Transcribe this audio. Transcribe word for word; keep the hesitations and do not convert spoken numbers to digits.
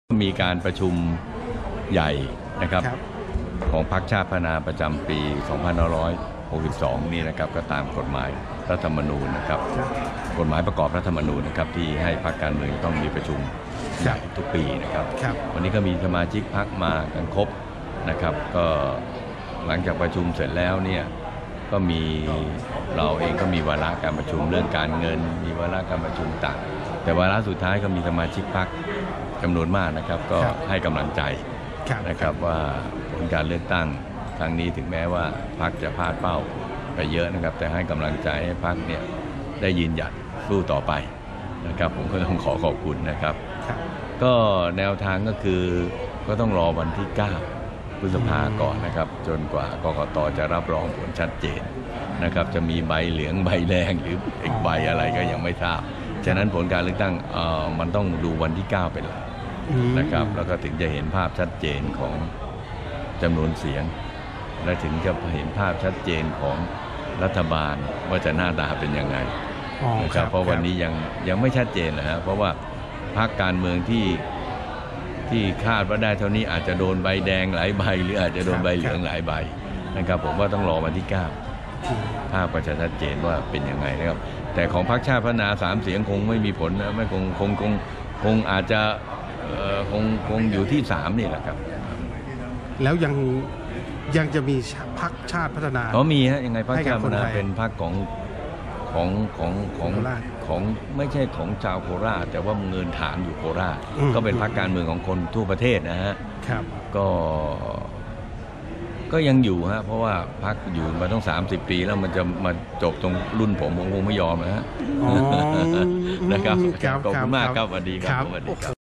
มีการประชุมใหญ่นะครับของพรรคชาติพัฒนาประจำปี สองพันห้าร้อยหกสิบสอง นี่นะครับก็ตามกฎหมายรัฐธรรมนูญนะครับกฎหมายประกอบรัฐธรรมนูญนะครับที่ให้พรรคการเมืองต้องมีประชุมใหญ่ทุกปีนะครับวันนี้ก็มีสมาชิกพรรคมากันครบนะครับก็หลังจากประชุมเสร็จแล้วเนี่ยก็มีเราเองก็มีวาระการประชุมเรื่องการเงินมีวาระการประชุมต่างแต่วาระสุดท้ายก็มีสมาชิกพรรคจำนวนมากนะครับก็ให้กำลังใจนะครับว่าผลการเลือกตั้งครั้งนี้ถึงแม้ว่าพรรคจะพลาดเป้าไปเยอะนะครับแต่ให้กำลังใจให้พรรคเนี่ยได้ยืนหยัดสู้ต่อไปนะครับผมก็ต้องขอขอบคุณนะครับก็แนวทางก็คือก็ต้องรอวันที่เก้าพฤษภาก่อนนะครับจนกว่ากกต.จะรับรองผลชัดเจนนะครับจะมีใบเหลืองใบแดงหรืออีกใบอะไรก็ยังไม่ทราบฉะนั้นผลการเลือกตั้งเอ่อมันต้องดูวันที่เก้าเป็นหลักนะครับแล้วก็ถึงจะเห็นภาพชัดเจนของจำนวนเสียงและถึงจะเห็นภาพชัดเจนของรัฐบาลว่าจะหน้าตาเป็นยังไงนะครับเพราะวันนี้ยังยังไม่ชัดเจนนะฮะเพราะว่าพรรคการเมืองที่ที่คาดว่าได้เท่านี้อาจจะโดนใบแดงหลายใบหรืออาจจะโดนใบเหลืองหลายใบนะครับผมว่าต้องรอวันที่เก้าภาพก็จะชัดเจนว่าเป็นยังไงนะครับแต่ของพรรคชาติพัฒนาสามเสียงคงไม่มีผลนะไม่คงคงคงคงอาจจะคงคงอยู่ที่สามนี่แหละครับแล้วยังยังจะมีพรรคชาติพัฒนาอ๋อมีฮะยังไงพรรคชาติพัฒนาเป็นพรรคของของของของของไม่ใช่ของชาวโคราชแต่ว่าเงินฐานอยู่โคราชก็เป็นพรรคการเมืองของคนทั่วประเทศนะฮะครับก็ก็ยังอยู่ฮะเพราะว่าพรรคอยู่มาต้องสามสิบปีแล้วมันจะมาจบตรงรุ่นผมผมคงไม่ยอมนะฮะนะครับขอบคุณมากครับสวัสดีครับสวัสดีครับ